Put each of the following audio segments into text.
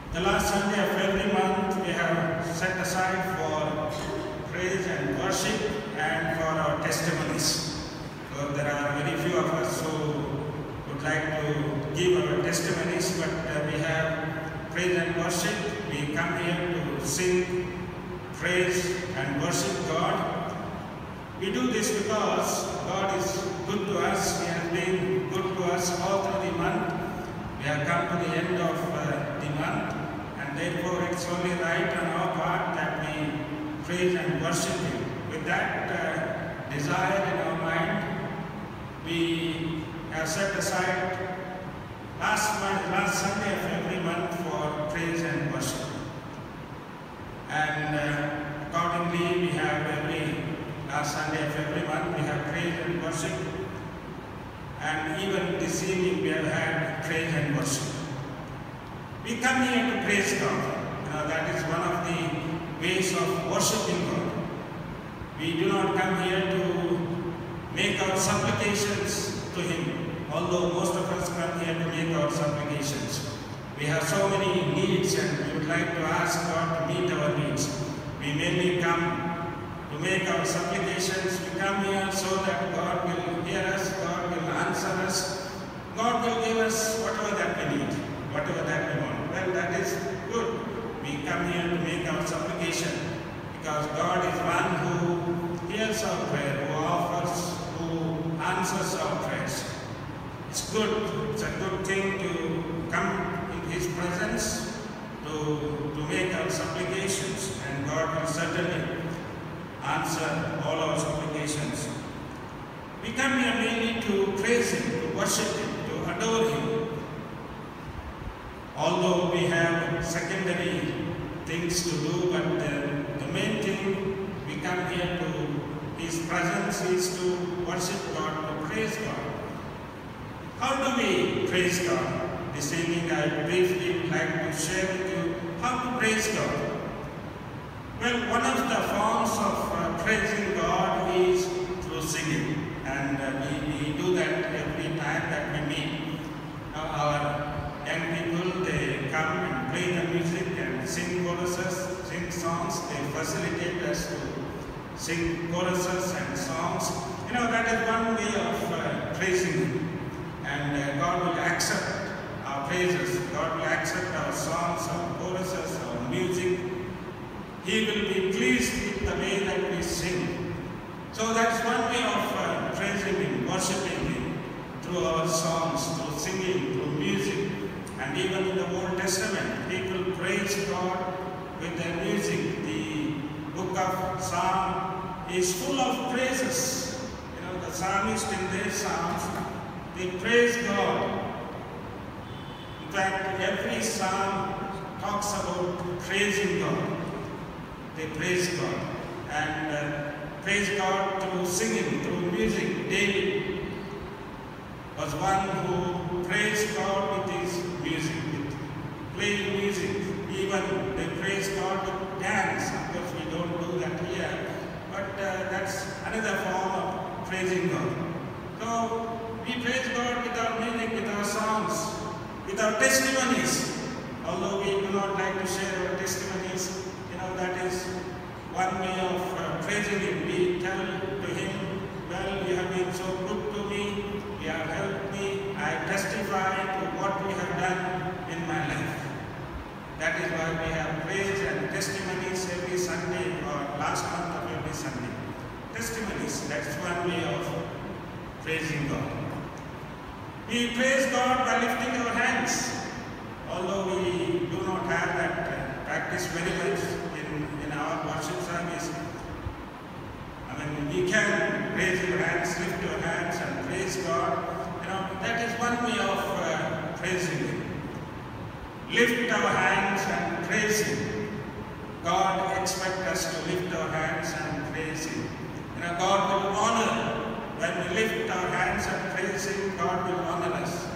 The last Sunday of every month we have set aside for praise and worship and for our testimonies. So there are very few of us who would like to give our testimonies, but we have praise and worship. We come here to sing, praise and worship God. We do this because God is good to us. He has been good to us all through the month. We have come to the end of the month, and therefore it's only right on our part that we praise and worship Him. With that desire in our mind, we have set aside last Sunday of every month for praise and worship. And accordingly, we have last Sunday of every month we have praise and worship. And even this evening we have had praise and worship. We come here to praise God. That is one of the ways of worshiping God. We do not come here to make our supplications to Him, although most of us come here to make our supplications. We have so many needs and we would like to ask God to meet our needs. We mainly come to make our supplications. We come here so that God will hear us, God will answer us, God will give us whatever that we need, whatever that we want. Well, that is good. We come here to make our supplication because God is one who hears our prayer, who offers, who answers our prayers. It's good. It's a good thing to come in His presence to make our supplications, and God will certainly answer all our supplications. We come here mainly to praise Him, to worship Him, to adore Him. Although we have secondary things to do, but the main thing we come here to His presence is to worship God, to praise God. How do we praise God? This evening I briefly would like to share with you how to praise God. Well, one of the forms of praising God is through singing, and we do that every time that we meet. Our young people, they come and play the music and sing choruses, sing songs. They facilitate us to sing choruses and songs. That is one way of praising Him. And God will accept our praises. God will accept our songs, our choruses, our music. He will be pleased with the way that we sing. So that's one way of praising Him, worshiping Him, through our songs, through singing, through music. And even in the Old Testament, people praise God with their music. The book of Psalm is full of praises. The psalmist in their psalms, they praise God. In fact, every psalm talks about praising God. They praise God and praise God through singing, through music. David was one who praised God with his music, with playing music. Even they praise God with dance. Of course, we don't do that here, but that's another form of praising God. So we praise God with our music, with our songs, with our testimonies. Although we do not like to share our testimonies, that is one way of praising Him. We tell to Him, well, you have been so good to me, you have helped me, I testify to what you have done in my life. That is why we have praise and testimonies every Sunday, or last month of every Sunday. Testimonies, that's one way of praising God. We praise God by lifting our hands. Although we do not have that practice very much in our worship service, we can raise our hands, lift our hands and praise God. That is one way of praising Him. Lift our hands and praise Him. God expects us to lift our hands and praise Him. God will honor. When we lift our hands and praise Him, God will honor us.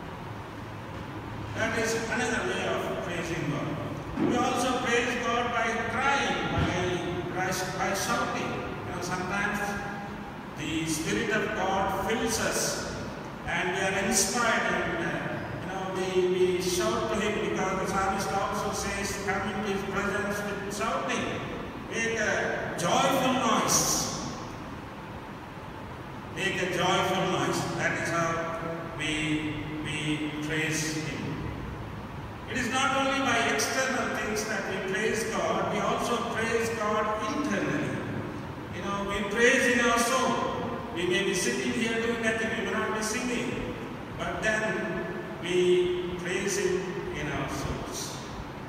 That is another way of praising God. We also praise God by crying, by shouting. Sometimes the Spirit of God fills us and we are inspired and we shout to him, because the psalmist also says, come into his presence with shouting. Make a joyful noise. Make a joyful noise. That is how we praise him. It is not only by external things that we praise God, we also praise God internally. We praise in our soul. We may be sitting here doing nothing, we may not be singing, but then we praise him in our souls.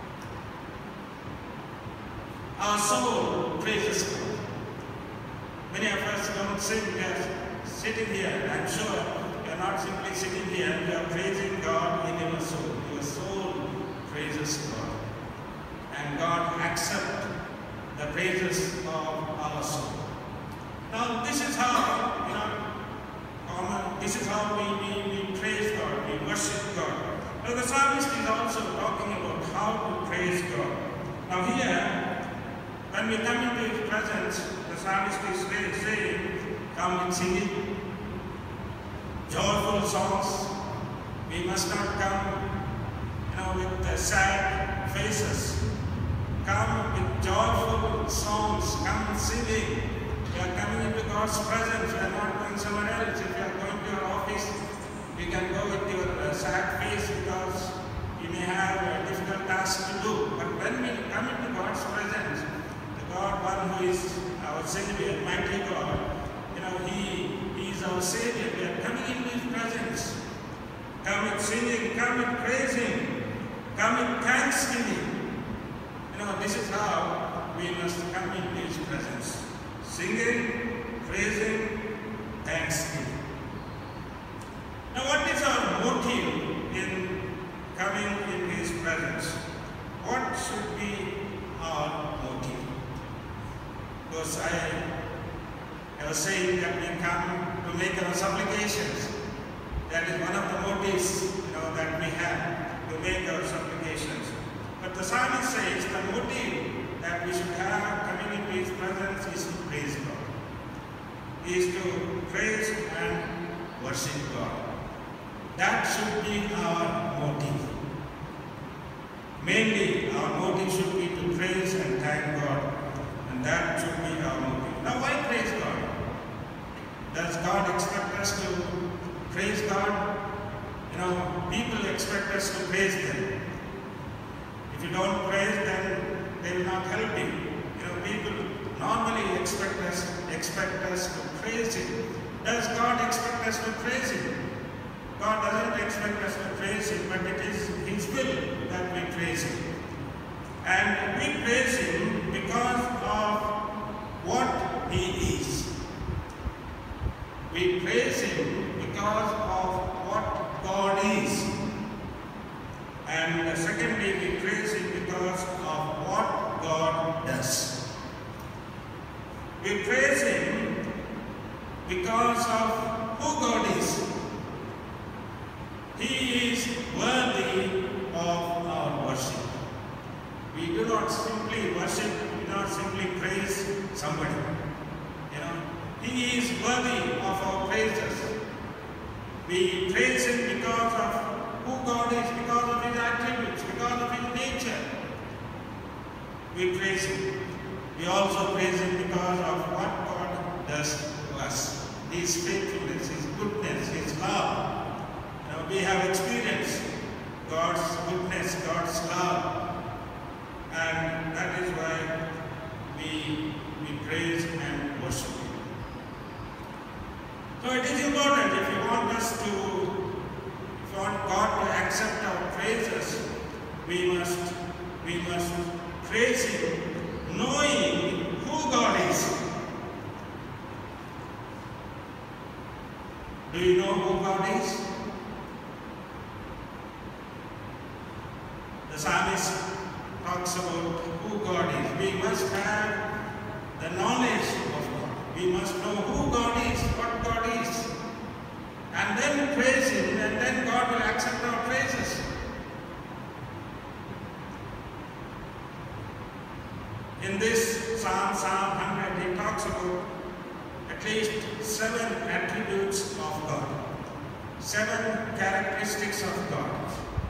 Our soul praises God. Many of us don't sing, we are sitting here. I'm sure we are not simply sitting here, we are praising God in our soul. Your soul praises God. And God accepts the praises of our soul. Now this is how, this is how we praise God, we worship God. Now the psalmist is also talking about how to praise God. Now here, when we come into his presence, the psalmist is saying, come and sing it. Joyful songs. We must not come, with sad faces. Come with joyful songs. Come singing. We are coming into God's presence. We are not going somewhere else. If you are going to your office, you can go with your sad face because you may have a difficult task to do. But when we come into God's presence, the God, one who is our Savior, mighty God, He is our Savior. We are coming into His presence. Come with singing, come with praising, come with thanksgiving. This is how we must come into His presence. Singing, praising, thanksgiving. Now what is our motive in coming in His presence? What should be our motive? Because I was saying that we come to make our supplications. That is one of the motives that we have to make our supplications. But the psalmist says the motive that we should have coming into His presence is to praise God. Is to praise and worship God. That should be our motive. Mainly, our motive should be to praise and thank God. And that should be our motive. Now, why praise God? Does God expect us to praise God? People expect us to praise them. If you don't praise them, they will not help you. People normally expect us to praise Him. Does God expect us to praise Him? God doesn't expect us to praise Him, but it is His will that we praise Him. And we praise Him because of what He is. We praise Him because of what God is. And secondly, we praise Him because of what God does. We praise Him because of who God is. He is worthy of our worship. We do not simply worship, we do not simply praise somebody. He is worthy of our praises. We praise Him because of who God is, because of His attributes, because of His nature. We praise Him. We also praise Him because of what God does to us. His faithfulness, His goodness, His love. We have experienced God's goodness, God's love. And that is why we praise and worship Him. So it is important, if you want God to accept our praises, we must praise Him knowing who God is. Do you know who God is? The psalmist talks about who God is. We must have the knowledge of God. We must know who God is, what God is. And then praise Him, and then God will accept our praises. In this Psalm 100, he talks about at least 7 attributes of God, 7 characteristics of God.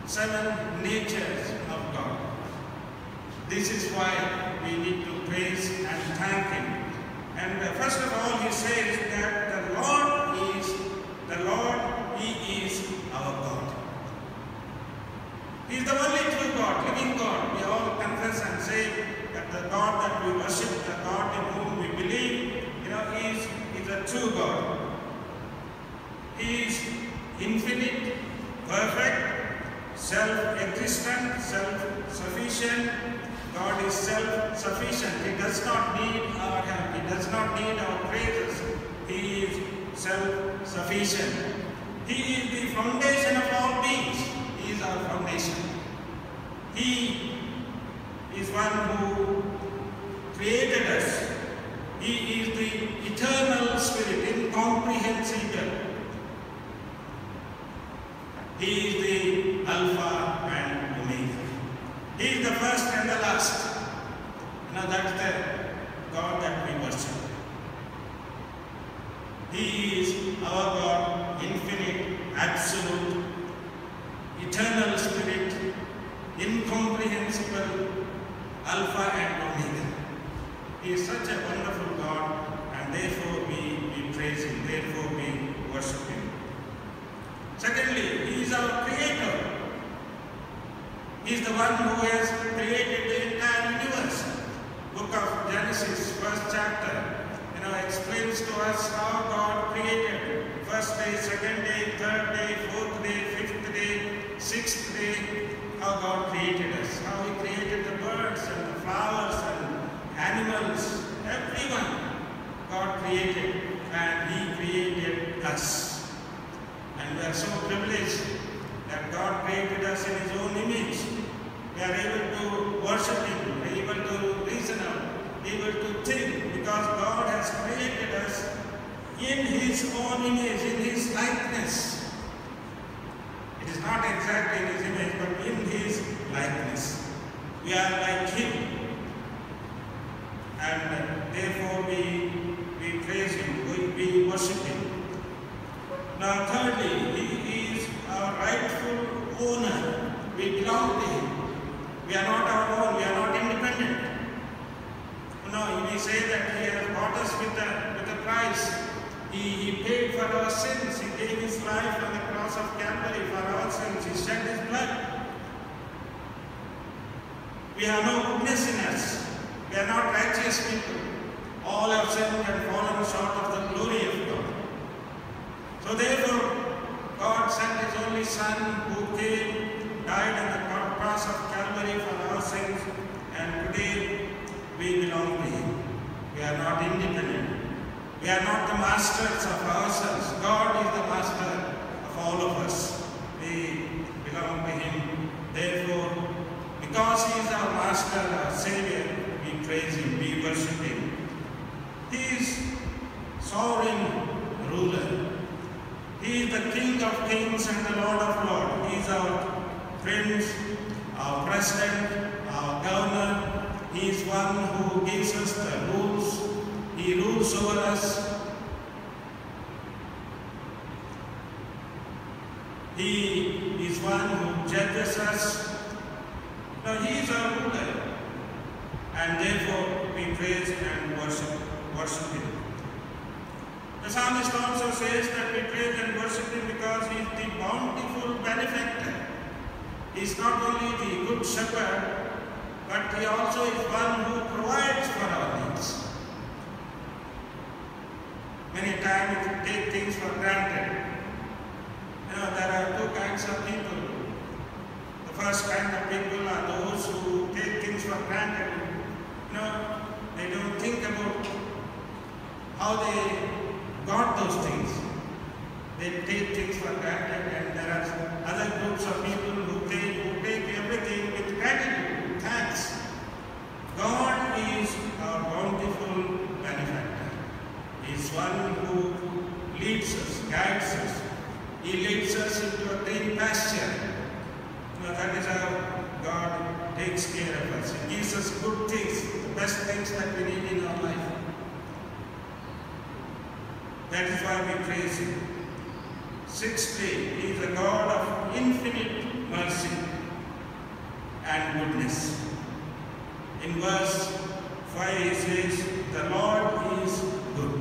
7 natures of God. This is why we need to praise and thank Him. And first of all, He says that the Lord, He is our God. He is the only true God, living God. We all confess and say that the God that we worship, the God in whom we believe, is a true God. He is infinite, perfect, self-existent, self-sufficient. God is self-sufficient. He does not need our help. He does not need our praises. He is self-sufficient. He is the foundation of all beings. He is our foundation. He is one who created us. He is the eternal Spirit, incomprehensible. He is the Alpha and Omega. He is the first and the last. That's the God that we worship. He is our God, infinite, absolute, eternal Spirit, incomprehensible, Alpha and Omega. He is such a wonderful God, and therefore we praise Him, therefore we worship Him. Secondly, He is our Creator. He is the one who has created the entire universe. Book of Genesis, first chapter, explains to us how God created. First day, second day, third day, fourth day, fifth day, sixth day, how God created us. How He created the birds and the flowers and animals, everyone God created, and He created us. And we are so privileged that God created us in His own image. We are able to worship Him, we are able to reason out, able to think, because God has created us in His own image, in His likeness. It is not exactly in His image, but in His likeness. We are like Him, and therefore we praise Him, we worship Him. Now thirdly, He is our rightful owner. We belong to Him. We are not our own, we are not independent. We say that He has bought us with a price. He paid for our sins. He gave His life on the cross of Calvary for our sins. He shed His blood. We have no goodness in us. We are not righteous people. All have sinned and fallen short of the glory of God. So therefore, God sent His only Son, who came, died on the cross of Calvary for our sins, and today we belong to Him. We are not independent. We are not the masters of ourselves. God is the master of all of us. We belong to Him. Therefore, because He is our master, our Savior, we praise Him, we worship Him. He is sovereign ruler. He is the King of kings and the Lord of lords. He is our Prince, our President, our Governor. He is one who gives us the rules. He rules over us. He is one who judges us. Now He is our ruler, and therefore we praise and worship Him. The psalmist also says that we praise and worship Him because He is the bountiful benefactor. He is not only the good shepherd, but He also is one who provides for our needs. Many times we take things for granted. There are two kinds of people. The first kind of people are those who take things for granted. They don't think about how they got those things. They take things for granted, and there are other groups of people who take everything with gratitude, thanks. God is our bountiful benefactor. He is one who leads us, guides us. He leads us into a green pasture. That is how God takes care of us. He gives us good things, the best things that we need in our life. That is why we praise Him. Sixthly, He is a God of infinite mercy. In verse 5 he says, the Lord is good.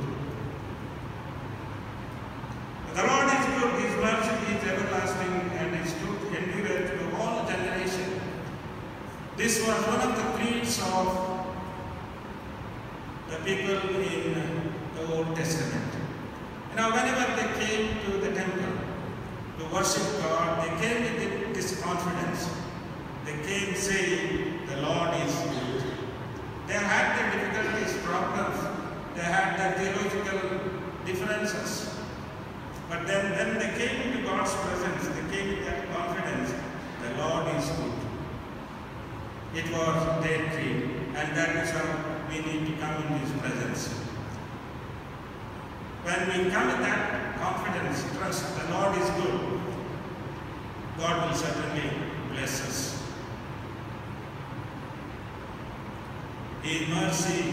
The Lord is good, His mercy is everlasting, and His truth endureth to all generations. This was one of the creeds of the people in the Old Testament. Whenever they came to the temple to worship God, they came with this confidence. They came saying, the Lord is good. They had their difficulties, problems. They had their theological differences. But then when they came into God's presence, they came with that confidence, the Lord is good. It was their creed, and that is how we need to come in His presence. When we come with that confidence, trust, the Lord is good, God will certainly bless us. His mercy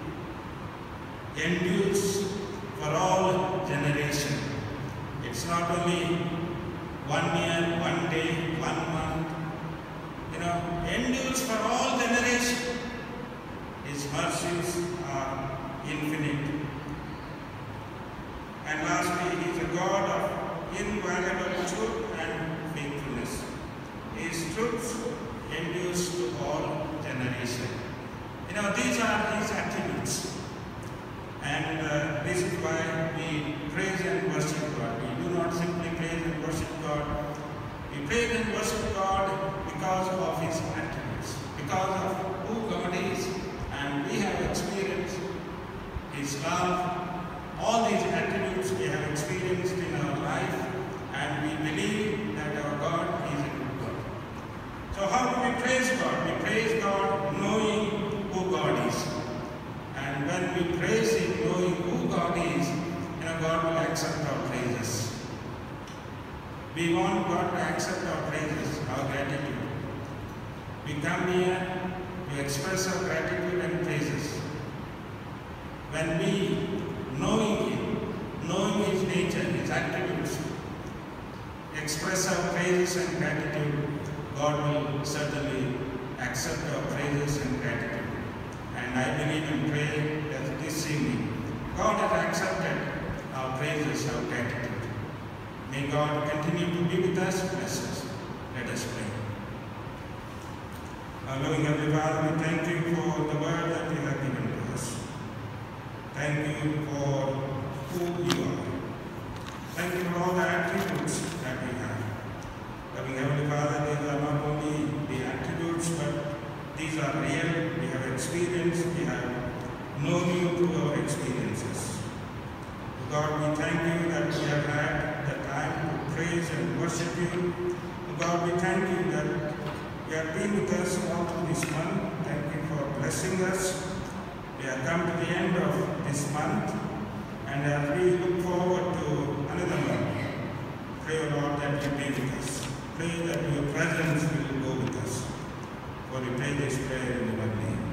endures for all generations. It's not only 1 year, 1 day, 1 month. Endures for all generations. His mercies are infinite. And lastly, He is a God of inviolable truth and faithfulness. His truth endures to all generations. These are His attributes. And this is why we praise and worship God. We do not simply praise and worship God. We praise and worship God because of His attributes, because of who God is, and we have experienced His love. All these attributes we have experienced in our life, and we believe that our God is a good God. So how do we praise God? We praise God knowing who God is. And when we praise Him knowing who God is, God will accept our praises. We want God to accept our praises, our gratitude. We come here to express our gratitude and praises. When we, knowing Him, knowing His nature, His attributes, express our praises and gratitude, God will certainly accept our praises and gratitude. And I believe and pray that this evening, God has accepted our praises, our gratitude. May God continue to be with us, bless us. Let us pray. Our loving Heavenly Father, we thank You for the word that You have given to us. Thank You for who You are. Thank You for all the attributes that we have. Loving Heavenly Father, these are not only the attributes, but these are real. We have experienced, we have known You through our experiences. God, we thank You that we have had the time to praise and worship You. God, we thank You that You have been with us all through this month. Thank You for blessing us. We have come to the end of this month, and as we look forward to another month, pray, O Lord, that You be with us. Pray that Your presence will go with us. For we pray this prayer in the name